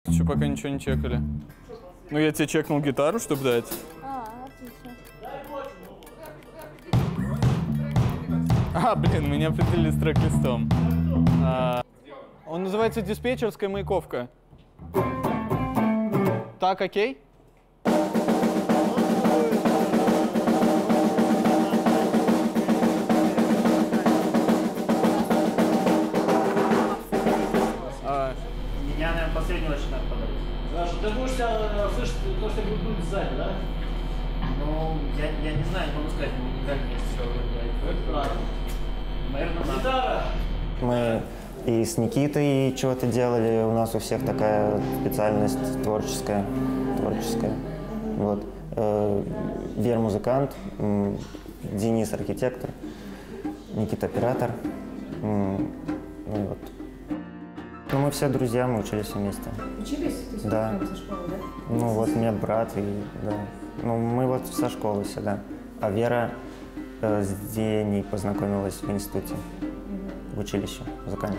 Еще пока ничего не чекали. Ну, я тебе чекнул гитару, чтобы дать. Отлично. Блин, мы не определили с трек-листом. Он называется «Диспетчерская маяковка». Так, окей? Меня, наверное, последний очень надо подать. Хорошо, ты будешь слышать то, что будет сзади, да? Ну, я не знаю, не могу сказать, мы никак не все играть. Наверное, надо. Гитара! Мы и с Никитой чего-то делали, у нас у всех такая специальность творческая. Вот. Вера музыкант, Денис архитектор, Никита оператор. Вот. Ну, мы все друзья, мы учились вместе. Учились? То есть Да. со школы, да? Ну, вот у меня брат, и да. Ну, мы вот со школы всегда. А Вера с Деней познакомилась в институте, в училище музыкальном.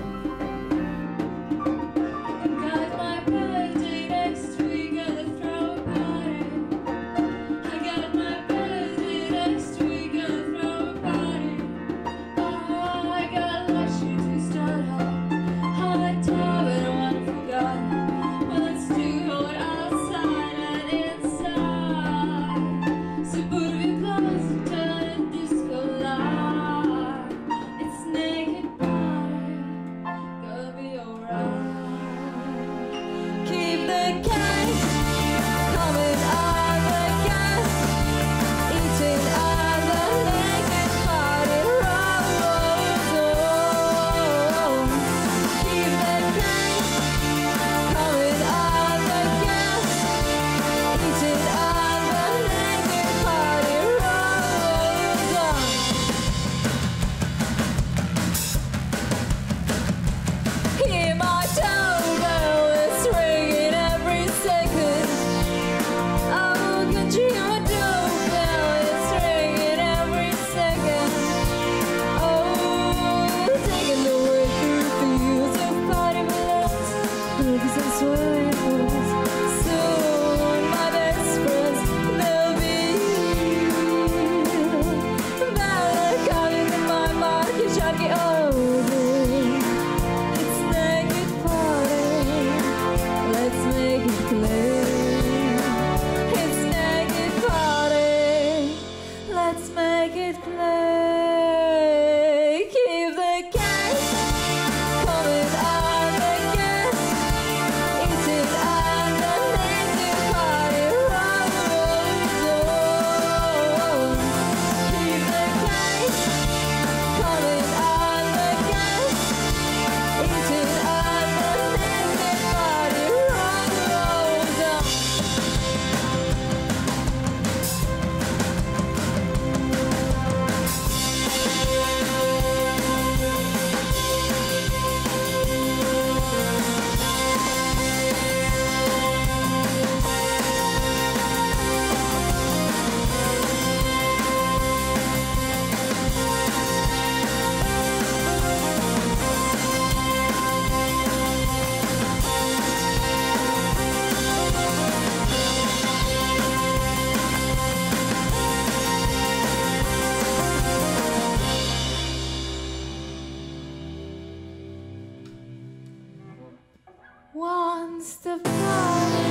Once the party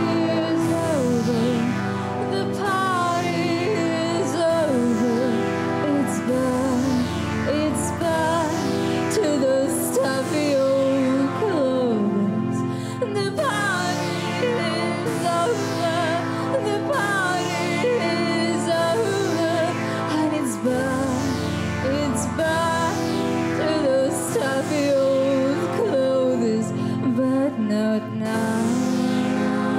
is over, the party is over. It's back to the stuffy old clothes. The party is over, the party is over, and it's back to the stuffy old clothes. But not now.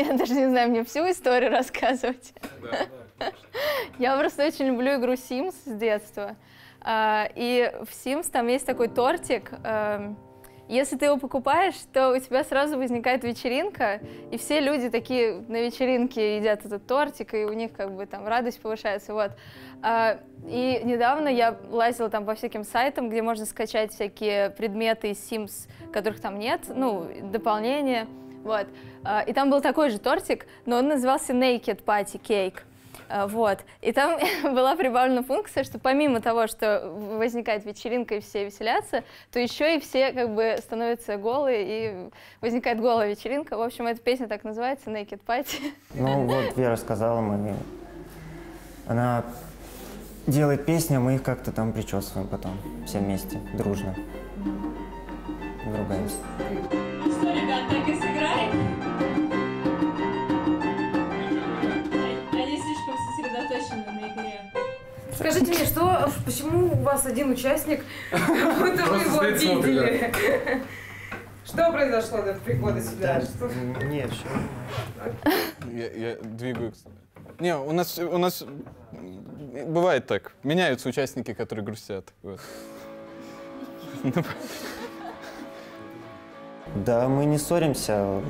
Я даже не знаю, мне всю историю рассказывать. Я просто очень люблю игру Sims с детства. И в Sims там есть такой тортик. Если ты его покупаешь, то у тебя сразу возникает вечеринка, и все люди такие на вечеринке едят этот тортик, и у них как бы там радость повышается, вот. И недавно я лазила там по всяким сайтам, где можно скачать всякие предметы из Sims, которых там нет, ну, дополнения, вот. И там был такой же тортик, но он назывался Naked Party Cake. Вот. И там была прибавлена функция, что помимо того, что возникает вечеринка и все веселятся, то еще и все как бы становятся голые, и возникает голая вечеринка. В общем, эта песня так называется, Naked Party. Ну вот Вера сказала, она делает песни, а мы их как-то там причесываем потом, все вместе, дружно. Ругаемся. Что, ребят, так и сыграем? На игре. Скажите мне, почему у вас один участник, будто вы его видели? Что произошло до прихода сюда? Нет, все. Я двигаю... Не, у нас бывает так. Меняются участники, которые грустят. Вот. Да, мы не ссоримся.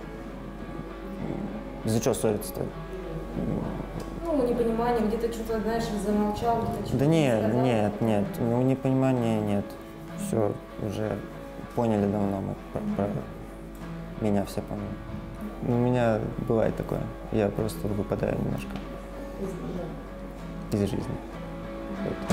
Из-за чего ссориться-то? Ну, непонимание, где-то что-то, знаешь, замолчал, где-то что-то Да нет, сказал. нет, ну непонимания нет. Все, уже поняли давно, мы про меня все поняли. У меня бывает такое, я просто выпадаю немножко из жизни. Вот.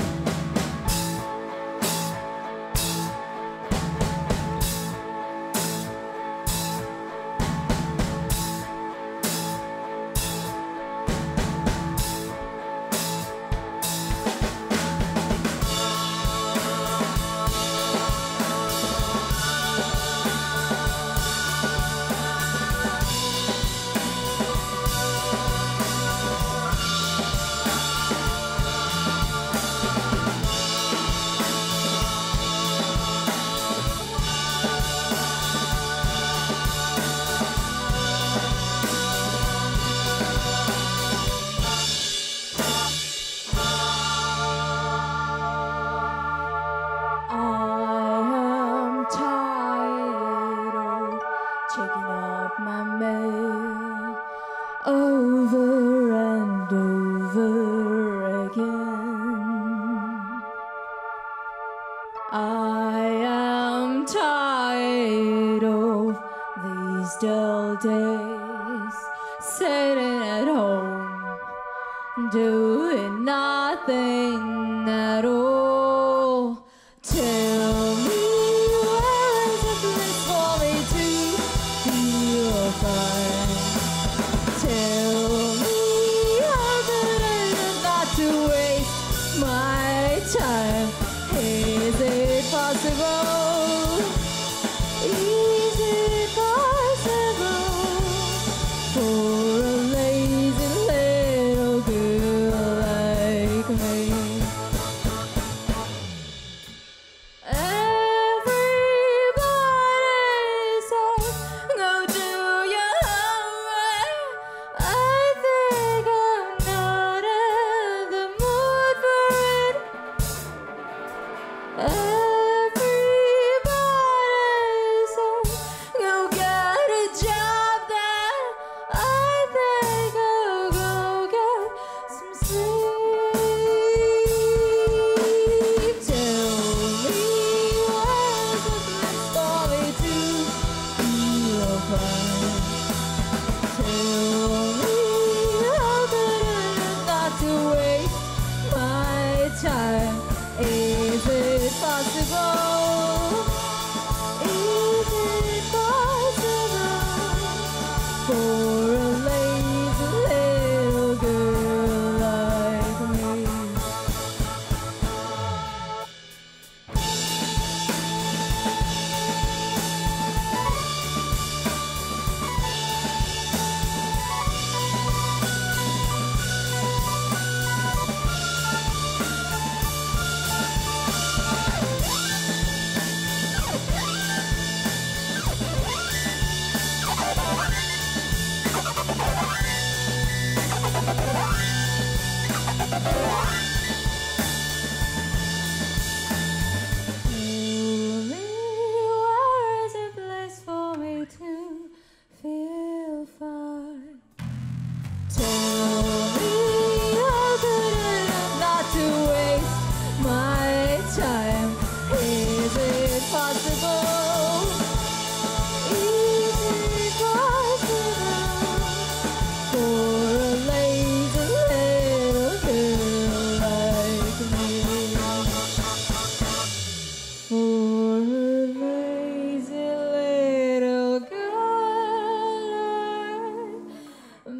Doing nothing at all. Tell me where is a place for me to feel fine. Tell me how good it is not to waste my time. Is it possible? Is it possible for a lazy little girl like me?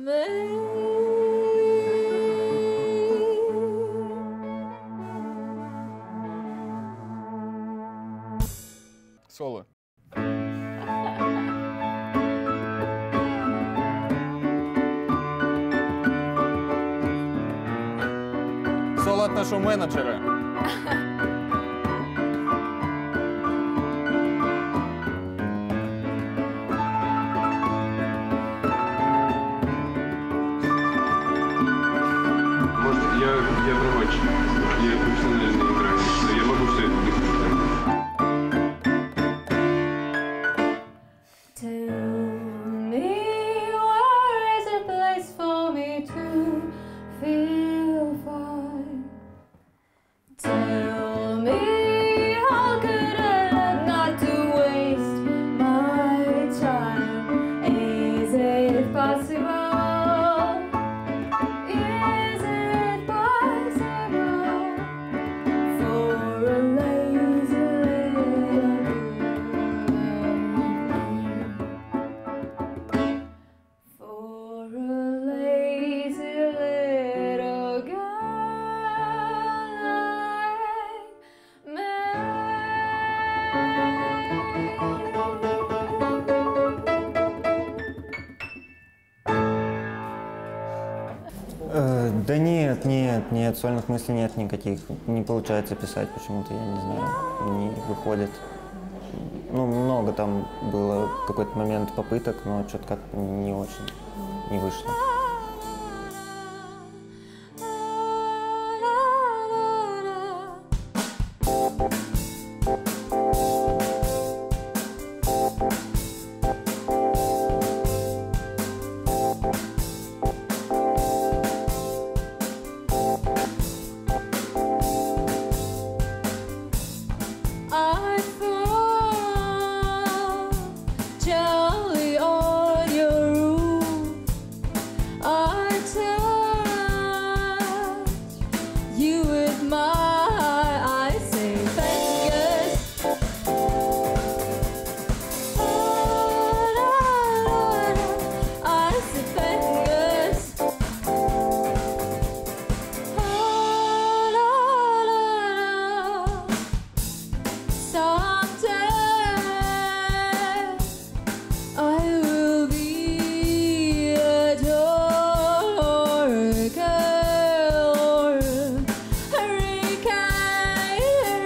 Соло. Соло от нашего менеджера. Может, я врач. Я профессионально играю. Я могу все это быстро. Tell me where is a place for me to feel fine. Tell me how could I learn not to waste my time? Is it possible? Is it possible for a lazy little for a lazy little girl like Да нет, сольных мыслей нет никаких. Не получается писать почему-то, я не знаю, не выходит. Ну, много там было в какой-то момент попыток, но что-то как-то не очень, не вышло. I thought Charlie on your roof. I touched you with my eyes, say fingers. I say fingers. Someday I will be a door girl or a hurricane.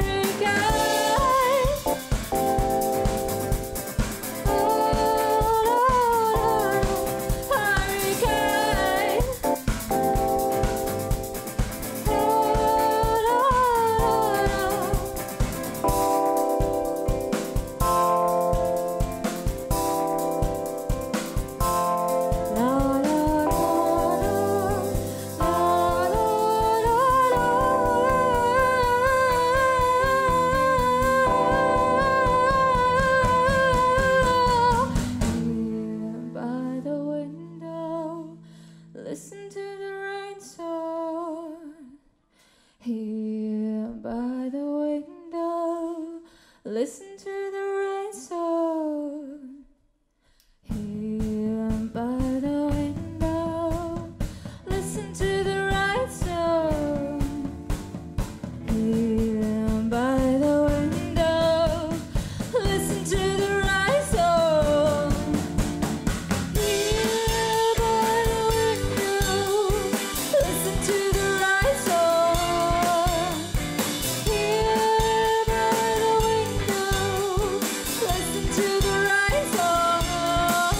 By the window, listen to the rain sound. Here by the window, listen to the rain sound. Here by the window, listen to the rain sound. Here by the window, listen to the rain sound. Here by the window, listen to the right song. Here by the window, listen to the right song.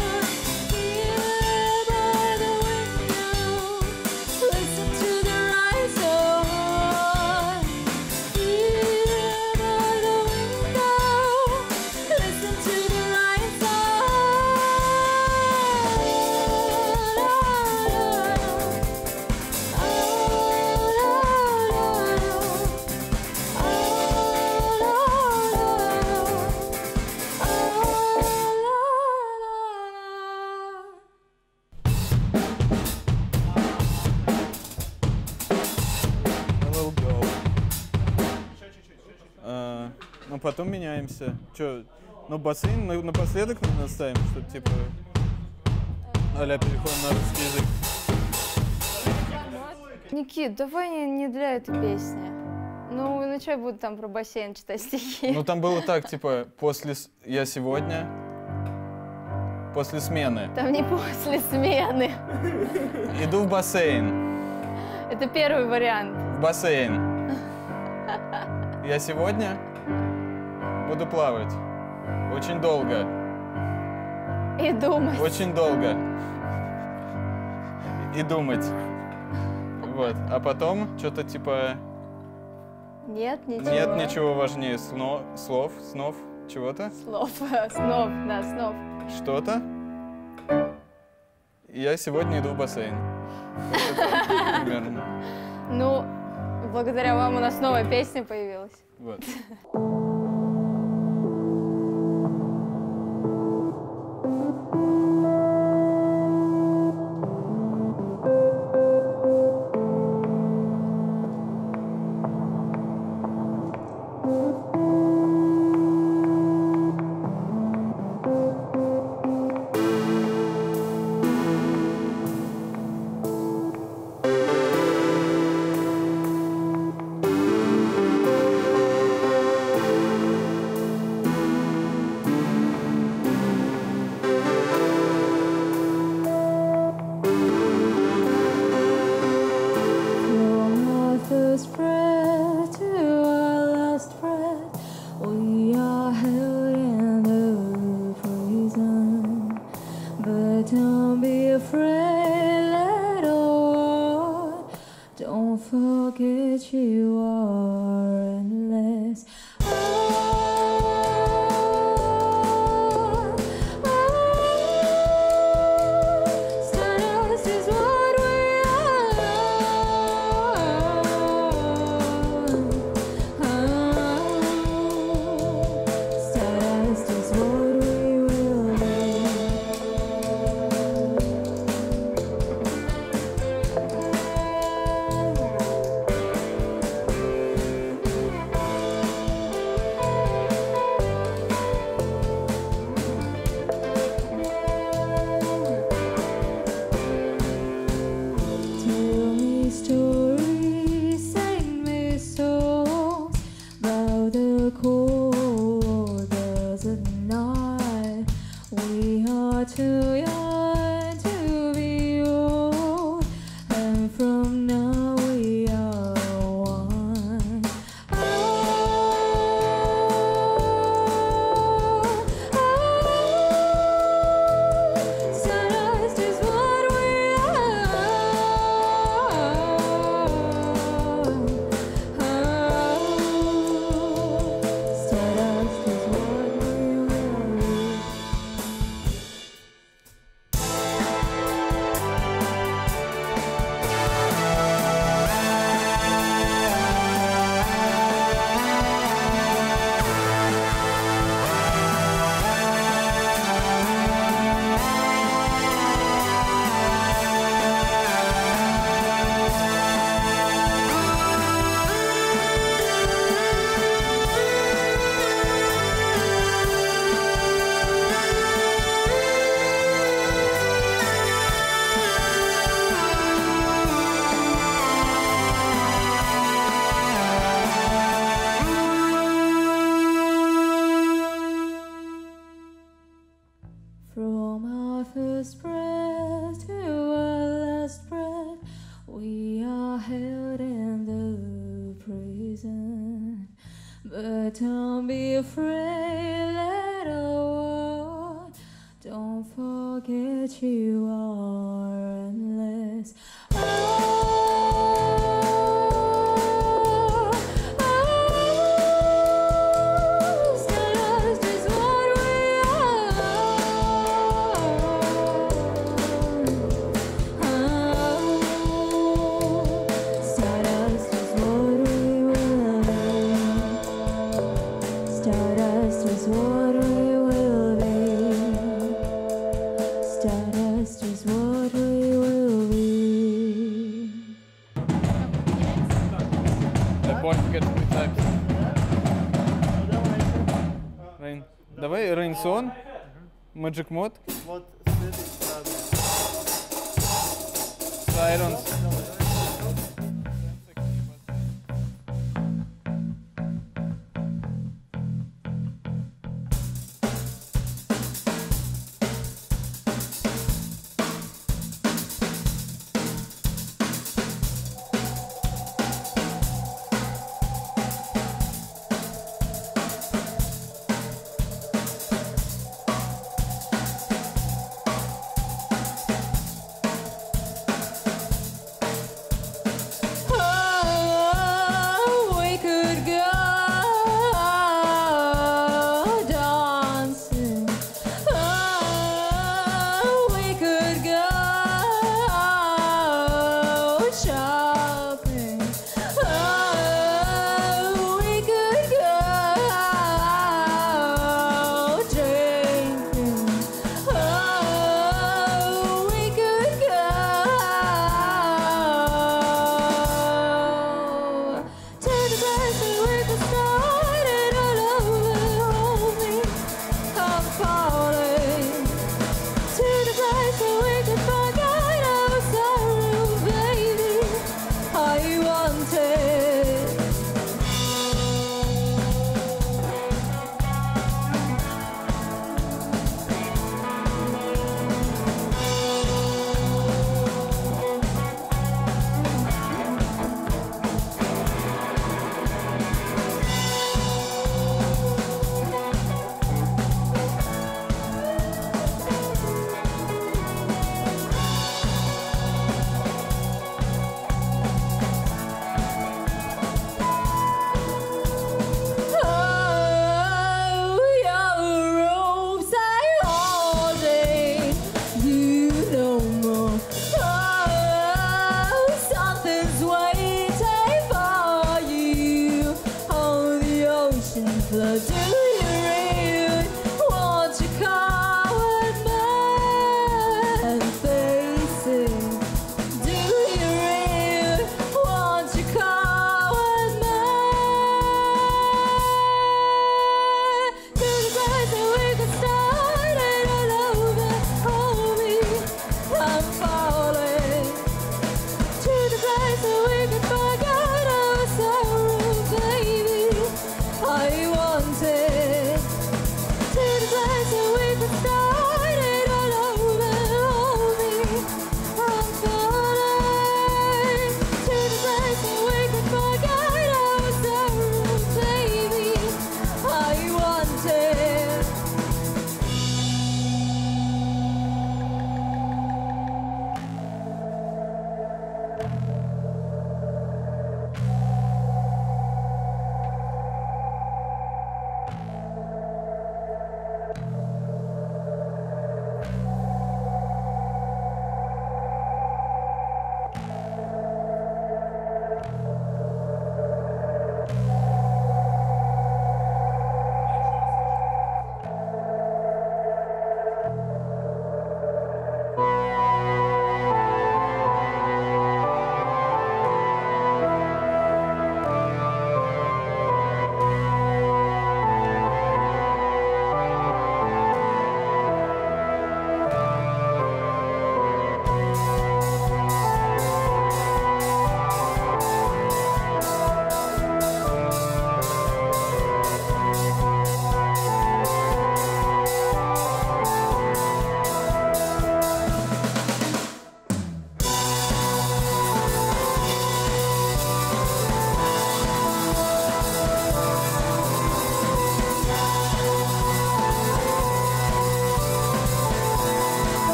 Here by the window, listen to the right song. Here by the window, listen to the right Hello, girl. Ну, потом меняемся. Че, ну, басы напоследок наставим, что типа... а-ля переходим на русский язык. Никит, давай не для этой песни. Ну, иначе я буду там про бассейн читать стихи. Ну там было так, типа, я сегодня, после смены, Там не после смены. иду в бассейн, Это первый вариант. в бассейн. Я сегодня буду плавать. Очень долго, И думать. очень долго. И думать. Вот, а потом что-то типа... Нет, ничего. Нет ничего важнее слов, снов, чего-то, Слов. Снов, да, снов. что-то. Я сегодня иду в бассейн. Вот это примерно. Ну, благодаря вам у нас новая песня появилась. Вот. But don't be afraid, little one. Don't forget you are endless. Stardust is what we are. Stardust is what we will be. Stardust is what we will be. Stardust is what we will be. Don't forget to be typed. Рейн. Давай Рейнсон, Magic Mod. Вот с этой стороны. Irons.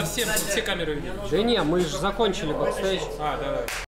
всем, все камеры видели. Да не, мы же закончили бэкстейдж. А, давай.